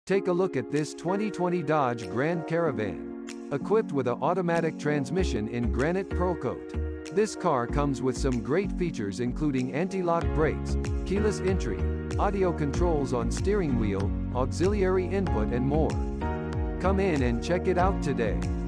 Take a look at this 2020 Dodge Grand Caravan. Equipped with an automatic transmission in Granite Pearlcoat. This car comes with some great features including anti-lock brakes, keyless entry, audio controls on steering wheel, auxiliary input and more. Come in and check it out today.